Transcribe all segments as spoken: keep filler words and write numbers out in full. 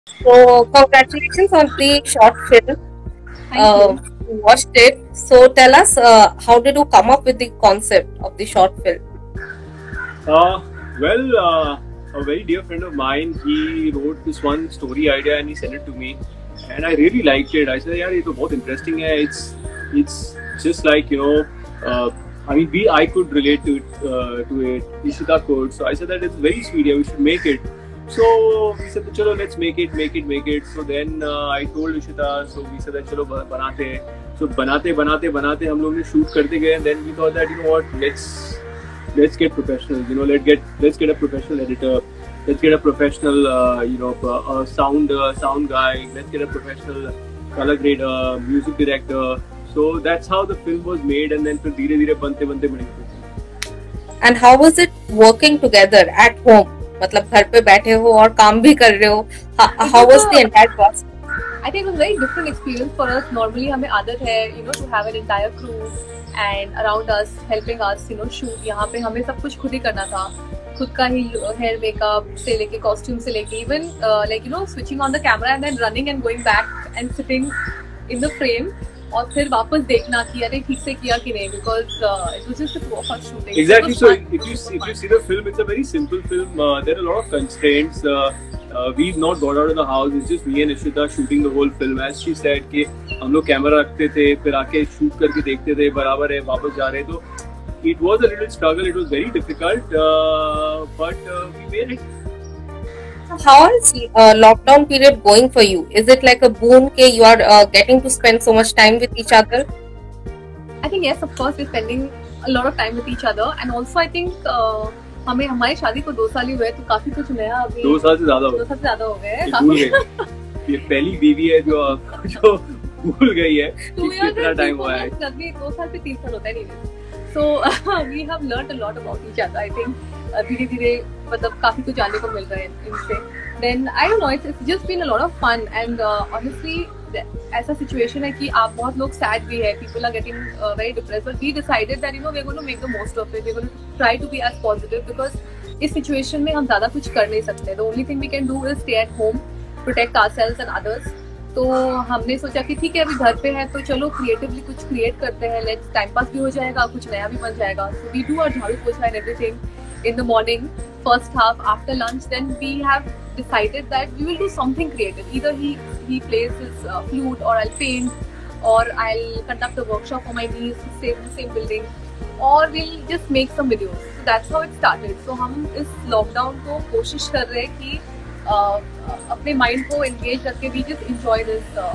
So congratulations on the short film. Thank Uh, you. watched it. So tell us, uh, how did you come up with the concept of the short film? Uh, well, uh, a very dear friend of mine, he wrote this one story idea and he sent it to me, and I really liked it. I said, "Yeah, it's very interesting. hai. It's it's just like you know, uh, I mean, we I could relate to it, uh, to it. Ishita could. So I said that it's very sweet. Yeah, we should make it." So we said, "Chalo, let's make it, make it, make it." So then uh, I told Ishita. So we said that chalo ba- banate. hain." So banate, banate, banate, हम लोग ने shoot करते गए, and then we thought that you know what, let's let's get professionals. You know, let's get let's get a professional editor. Let's get a professional, uh, you know, uh, uh, sound uh, sound guy. Let's get a professional color grader, music director. So that's how the film was made, and then फिर धीरे धीरे बनते बनते बनी film. And how was it working together at home? मतलब घर पे बैठे हो और काम भी कर रहे हो. How, how was the entire process? I think it was a very different experience for us. Normally हमें आदत है, you know, to have an entire crew and around us helping us, you know, shoot. यहाँ पे हमें सब कुछ खुद ही करना था. खुद का ही hair makeup से लेके costume से लेके even uh, like you know switching on the camera and then running and going back and sitting in the frame. और फिर वापस देखना कि अरे ठीक से किया कि नहीं, because uh, it was just a two of us shooting. Exactly. So, So if you see, if you see the film, it's a very simple film. Uh, there are a lot of constraints. Uh, uh, we've not got out of the house. It's just me and Ishita shooting the whole film. As she said कि हम लोग camera रखते थे, फिर आके shoot करके देखते थे, बराबर है, वापस जा रहे. तो it was a little struggle. It was very difficult, uh, but uh, we made it. How is uh, lockdown period going for you? Is it like a boon that you are uh, getting to spend so much time with each other? I think yes, of course, we're spending a lot of time with each other, and also I think uh, हमें हमारी शादी को दो साल ही हुए, तो काफी कुछ नया अभी दो साल से ज्यादा हो दो साल से ज्यादा हो गए हैं. भूल गए. ये पहली बीवी है जो जो भूल गई है कि कितना टाइम हुआ है. अभी दो साल पे तीन साल होता है नहीं. So we have learned a lot about each other. I think धीरे धीरे मतलब काफी कुछ जानने को मिल रहा है इनसे. Then I don't know, it's, it's just been a lot of fun, and uh, honestly ऐसा situation है कि आप बहुत लोग sad भी है, people are getting uh, very depressed, but we decided that you know we're going to make the most of it. We're going to try to be as positive because इस situation में हम ज़्यादा कुछ कर नहीं सकते. The only thing we can do is stay at home, protect ourselves and others. तो हमने सोचा कि ठीक है अभी घर पे है तो चलो क्रिएटिवली कुछ क्रिएट करते हैं, लेट्स टाइम पास भी हो जाएगा, कुछ नया भी बन जाएगा. So we do our jhadu pocha and everything in the morning, first half after lunch. Then we have decided that we will do something creative. Either he he plays his uh, flute, or I'll paint, or I'll conduct a workshop for my niece who stays in the same building, or we'll just make some videos. So that's how it started. So हम इस lockdown को कोशिश कर रहे हैं कि uh, अपने mind को engage रख के we just enjoy this uh,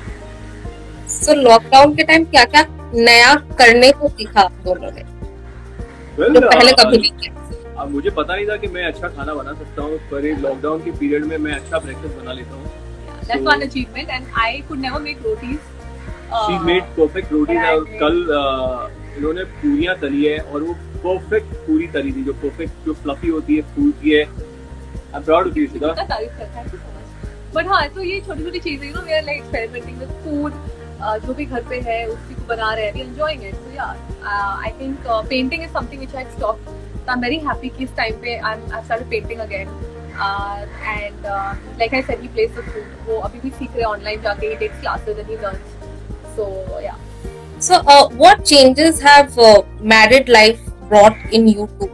period. So lockdown के टाइम क्या क्या नया करने को सीखा आप दोनों ने? well, तो पहले uh, कभी नहीं किया. अब मुझे पता नहीं था कि मैं अच्छा खाना बना सकता हूँ, पर लॉकडाउन के पीरियड में मैं अच्छा ब्रेकफास्ट बना लेता हूँ. That's one achievement, and I could never make rotis. She made perfect rotis. कल इन्होंने पूरियां तली है और वो perfect पूरी तली थी, जो perfect जो fluffy होती है, फूलती है. I'm proud of you, Shida. तारीफ करता है. But हाँ, तो ये छोटी छोटी चीजें, you know, we are like experimenting with food. Uh, जो भी घर पे है उसी को बना रहे हैं, we enjoying it. So yeah, uh, I think uh, painting is something which I had stopped. So I'm very happy कि इस time पे I'm I've started painting again. Uh, and uh, like I said, he plays the flute. वो अभी भी सीख रहे हैं online जाके, he takes classes and he learns. So yeah. So uh, what changes have uh, married life brought in you two?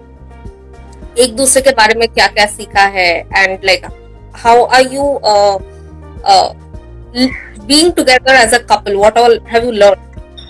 एक दूसरे के बारे में क्या क्या सीखा है, and like how are you uh, uh, being together as a couple? What all have you learned?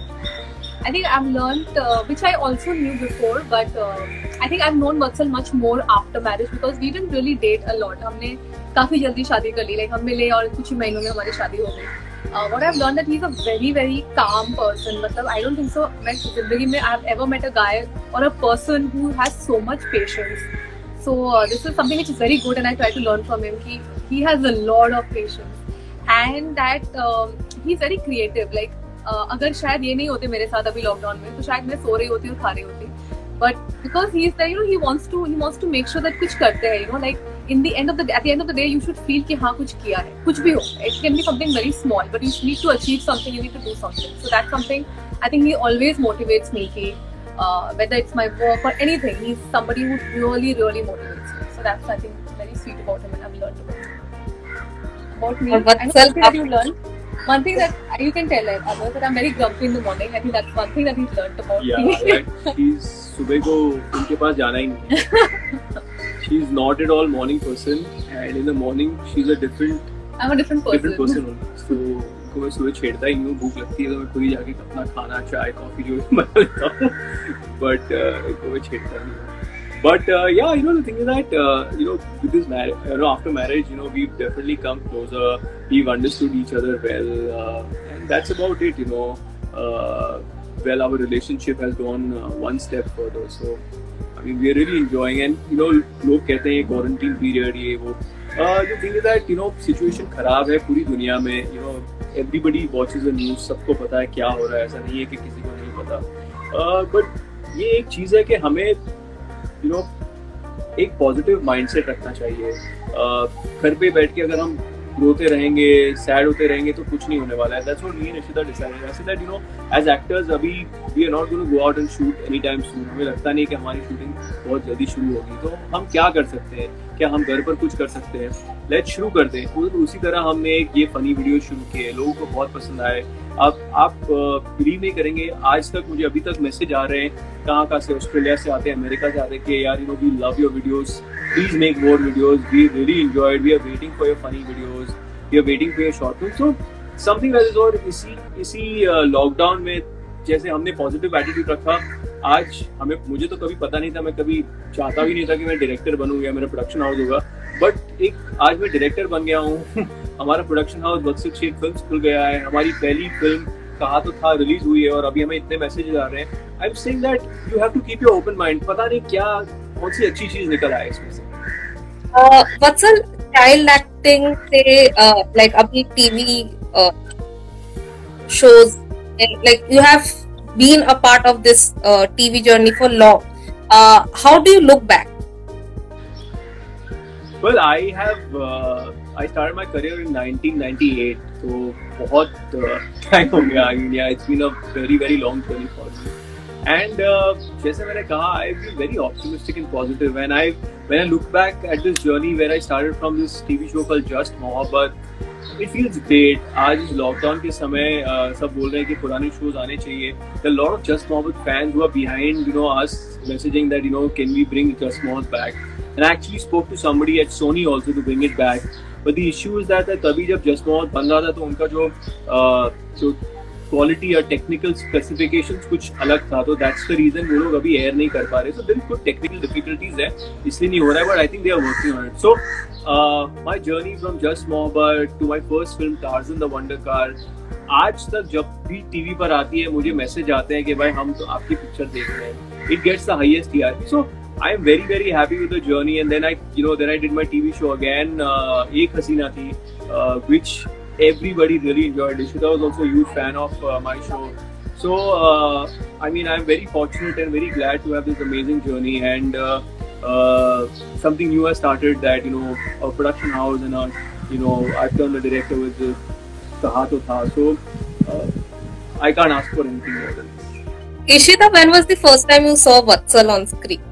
I think I've learned, uh, which I also knew before, but uh, I think I've known Vatsal much more after marriage because we didn't really date a lot. हमने काफी जल्दी शादी कर ली, like हम मिले और कुछ ही महीनों में हमारी शादी हो गई. Uh, what I've learned that he's a very very calm person. मतलब I don't think so. मैं जिंदगी में I've ever met a guy or a person who has so much patience. So uh, this is something which is very good, and I try to learn from him. He he has a lot of patience, and that um, he's very creative. Like uh, अगर शायद ये नहीं होते मेरे साथ अभी lockdown में, तो शायद मैं सो रही होती और खा रही होती. But because he is there, you know, he wants to he wants to make sure that कुछ करते हैं, you know, like in the end of the at the end of the day you should feel कि हाँ कुछ किया है, कुछ भी हो. It can be something very small, but you need to achieve something, you need to do something. So that's something I think he always motivates me. कि uh, whether it's my work or anything, he's somebody who really really motivates me. So that's I think very sweet about him, and I've learned about him. about me. और I know Vatsal one thing that आप you learn. One thing that you can tell like, others that I'm very grumpy in the morning. I think that's one thing that he's learned about Yeah, me. that she's सुबह को उनके पास जाना ही नहीं. She's not at all morning person, and in the morning she's a different I'm a different person. different person only. So उनको मैं सुबह छेड़ता ही नहीं हूँ. भूख लगती है तो मैं खुद ही जाके अपना खाना, चाय, कॉफी जो भी बना लेता हूँ. But uh, उनको मैं छेड़ता नहीं हूँ. But uh, yeah, you know the thing is that uh, you know with this marriage, you know after marriage, you know we've definitely come closer. We've understood each other well, uh, and that's about it. You know, uh, well our relationship has gone uh, one step further. So I mean we're really enjoying, and you know लोग कहते हैं quarantine period ये वो. Uh, the thing is that you know situation खराब है पूरी दुनिया में. You know everybody watches the news, सबको पता है क्या हो रहा है. ऐसा नहीं है कि किसी को नहीं पता. Uh, but ये एक चीज़ है कि हमें यू नो एक पॉजिटिव माइंडसेट रखना चाहिए. घर पे बैठ के अगर हम रोते रहेंगे, सैड होते रहेंगे तो कुछ नहीं होने वाला है. That's what me and Ishita decided. I said that you know as actors अभी we are not going to go out and shoot any time soon. हमें लगता नहीं कि हमारी शूटिंग बहुत जल्दी शुरू होगी, तो हम क्या कर सकते हैं? क्या हम घर पर कुछ कर सकते हैं? लेट्स शुरू करते हैं. तो उसी तरह हमने एक ये फनी वीडियो शुरू किए, लोगों को बहुत पसंद आए. आप आप बिलीव नहीं करेंगे, आज तक मुझे अभी तक मैसेज आ रहे हैं कहाँ कहाँ से, ऑस्ट्रेलिया से आते हैं, अमेरिका से आते हैं कि यार you know we love your videos, please make more videos, we really enjoyed, we are waiting for your funny videos, we are waiting for your short film. So something that is. और इसी इसी lockdown में जैसे हमने positive attitude रखा, आज हमें मुझे तो कभी पता नहीं था, मैं कभी चाहता भी नहीं था कि मैं डायरेक्टर बनूँ या मेरा प्रोडक्शन हाउस होगा, बट एक आज मैं डायरेक्टर बन गया हूँ. हमारा production house Vatsal Sheikh films खुल गया है. हमारी पहली फिल्म कहा तो था रिलीज हुई है और अभी हमें इतने मैसेजेस आ रहे हैं. I am saying that you have to keep your open mind. पता नहीं क्या कौन सी अच्छी चीज निकल आए इसमें से. वत्सल चाइल्ड एक्टिंग से लाइक अभी TV shows, like you have been a part of this uh, T V journey for long. Uh, how do you look back? Well, I have uh, I started my career in nineteen ninety-eight, so बहुत time हो गया. I mean, yeah, it's been a very very long journey for me. And uh, जैसे मैंने कहा, I've been very optimistic and positive. And I when I look back at this journey where I started from this T V show called Just Mohabbat, it feels great. आज इस lockdown के समय uh, सब बोल रहे हैं कि पुराने शोज आने चाहिए. There are a lot of Just Mohabbat fans who are behind, you know, us messaging that, you know, can we bring Just Mohabbat back? And I actually spoke to somebody at Sony also to bring it back. But the issue is that तभी जब Just Mohabbat बन रहा था तो उनका जो uh, जो quality या टेक्निकल स्पेसिफिकेशंस कुछ अलग था, तो दैट्स द रीजन वो लोग अभी एयर नहीं कर पा रहे. सो देयर इज कुछ टेक्निकल डिफिकल्टीज है, इसलिए नहीं हो रहा है, but I think they are working on it. So my journey from just Mohabbat to my first film Tarzan the wonder car, आज तक जब भी टीवी पर आती है मुझे मैसेज आते हैं कि भाई हम तो आपकी पिक्चर देख रहे हैं. It gets the highest TRP. So I am very very happy with the journey. And then I you know then I did my T V show again, uh, Ek Hasina Thi, uh, which everybody really enjoyed. Ishita was also a huge fan of uh, my show. So uh, I mean I'm very fortunate and very glad to have this amazing journey. And uh, uh, something new has started, that you know a production house, and a, you know I've turned the director with the Kaha To Tha. So uh, I can't ask for anything more than this. Ishita, when was the first time you saw Vatsal on screen?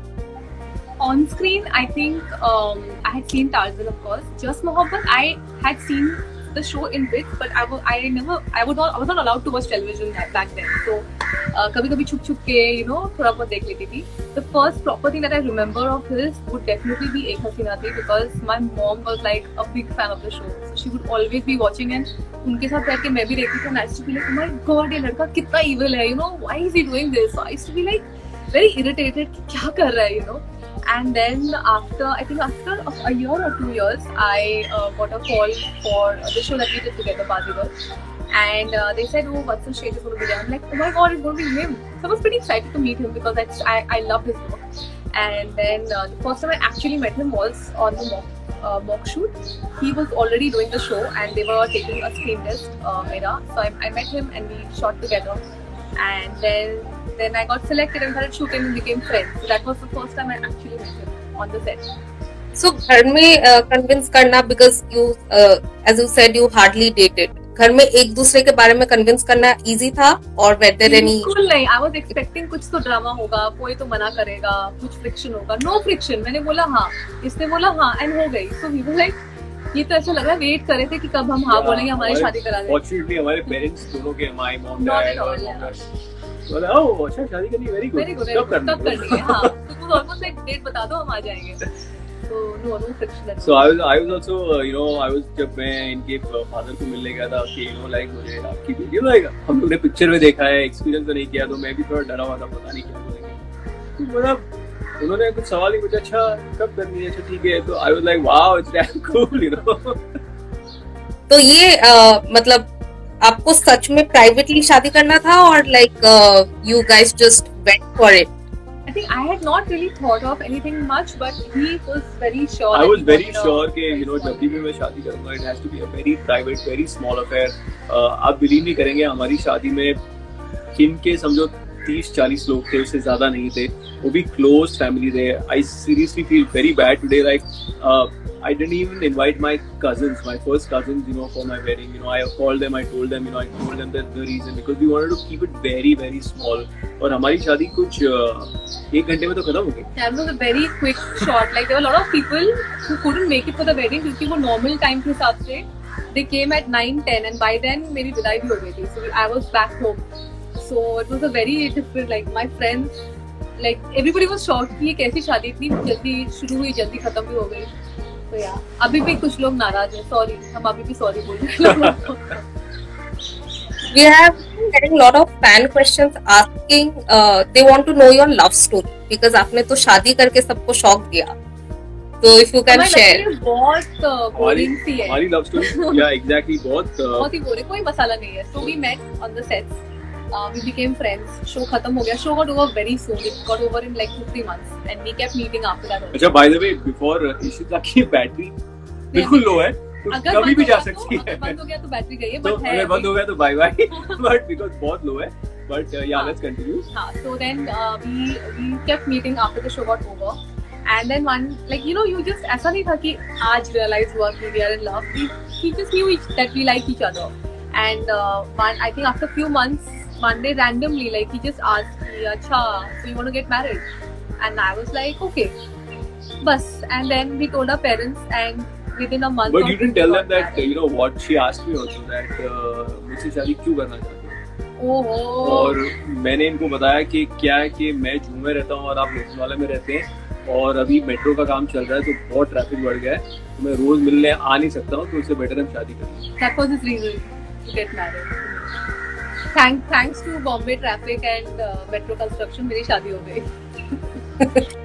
On screen, I think um, I had seen Tarzan, of course. Just Mohabbat, I had seen the show in bits, but I, I never, I would not, I was not allowed to watch television back then. So, कभी कभी छुप छुप के, you know, थोड़ा बहुत देख लेती थी. The first proper thing that I remember of his would definitely be Ek Hasina Thi, because my mom was like a big fan of the show. So she would always be watching, and उनके साथ बैठ के मैं भी देखती थी. And I used to be like, oh my God, ये लड़का कितना evil है, you know, why is he doing this? So I used to be like very irritated कि क्या कर रहा है, you know. And then after, I think after a year or two years, I uh, got a call for the show that we did together, Bazigar. And uh, they said, oh, Vatsal Sheth is going to be there. I'm like, oh my God, it's going to be him. So I was pretty excited to meet him, because I, I, I loved his work. And then uh, the first time I actually met him was on the mock, uh, mock shoot. He was already doing the show, and they were taking a screen test, uh, Mera. So I, I met him and we shot together. And then then I got selected and started shooting and became friends. So that was the first time I actually met him on the set. So घर में convince करना, because you uh, as you said you hardly dated. घर में एक दूसरे के बारे में convince करना easy था, or were there any? बिल्कुल नहीं. I was expecting कुछ तो drama होगा, कोई तो मना करेगा, कुछ friction होगा. No friction. मैंने बोला हाँ, इसने बोला हाँ, and हो गई. So we were like, ये तो ऐसा लग रहा है वेट कर रहे थे कि कब हम हाँ बोलेंगे हमारी शादी करा दें। फॉर्चुनेटली हमारे पेरेंट्स दोनों के, my mom Not dad at all, और yeah. बोला ओह अच्छा शादी करनी, वेरी गुड, वेरी गुड, कब करनी कब करनी है? हाँ, तो वो ऑलमोस्ट एक डेट बता दो, हम आ जाएंगे। So no, no friction. So I was I was also uh, you know I was जब मैं इनके फादर को मिलने गया था कि you know like मुझे आपकी बेटी लाइक हम लोग ने पिक्चर में देखा है, एक्सपीरियंस तो नहीं किया, तो मैं भी थोड़ा डरा हुआ था, पता नहीं क्या बोलेंगे। तो मतलब उन्होंने कुछ सवाल ही पूछा, अच्छा कब करनी है, अच्छा ठीक है, तो I was like wow it's damn cool you know. तो ये uh, मतलब आपको सच में प्राइवेटली शादी करना था और like you guys just went for it? I think I had not really thought of anything much, but he was very sure. I was very sure कि you know जब भी मैं शादी करूँगा it has to be a very private, very small affair. uh, आप believe नहीं करेंगे हमारी शादी में किन के समझो तीस चालीस लोग थे, उससे ज्यादा नहीं थे, वो भी क्लोज फैमिली थे। I seriously feel very bad today, like uh, I didn't even invite my cousins, my first cousins, you know, for my wedding. You know, I called them, I told them, you know, I told them that the reason because we wanted to keep it very, very small. और हमारी शादी कुछ uh, एक घंटे में तो खत्म हो गई। That was a very quick shot. Like there were a lot of people who couldn't make it for the wedding क्योंकि वो normal time के हिसाब से they came at nine ten and by then मेरी विदाई भी हो गई थी. So I was back home. So it was a very different, like my friends, like everybody was shocked कि ये कैसी शादी इतनी जल्दी शुरू हुई, जल्दी खत्म भी हो गई। तो यार अभी भी कुछ लोग नाराज हैं, सॉरी, हम अभी भी सॉरी बोल रहे हैं। We have been getting a lot of fan questions asking, uh, they want to know your love story because आपने तो शादी करके सबको शॉक दिया, तो if you can share। बहुत बोरिंग सी है हमारी लव स्टोरी, या एग्जैक्टली बहुत बहुत ही बोरिंग, कोई मसाला नहीं है। So we met on the sets, uh, we became friends, show खत्म हो गया, show got over very soon, it got over in like two three months and we kept meeting after that. अच्छा by the way before Ishita की battery बिल्कुल लो है, अगर कभी भी जा सकती है, है, बंद हो गया तो बैटरी गई है, तो बट है अगर बंद हो गया तो बाय बाय, बट बिकॉज़ बहुत लो है, बट या लेट्स कंटिन्यू। हाँ, so then uh, we we kept meeting after the show got over and then one like you know you just ऐसा नहीं था कि आज realize हुआ कि we are in love, we, we just knew each, that we like each other and uh, one I think after few months one day randomly like he just asked me अच्छा so you want to get married and I was like okay bus and then we told our parents and within a month but you didn't tell them that uh, you know what she asked me also that uh, मुझसे शादी क्यों करना चाहती हो। ओहो। और मैंने इनको बताया कि क्या है कि मैं जून में रहता हूँ और आप लोकनावाला में रहते हैं और अभी मेट्रो का काम चल रहा है तो बहुत ट्रैफिक बढ़ गया है, तो मैं रोज मिलने आ नहीं सकता हूँ, तो इससे बेटर हम शादी करें। That was his reason to get married. Thank, thanks to Bombay traffic and uh, metro construction, मेरी शादी हो गई।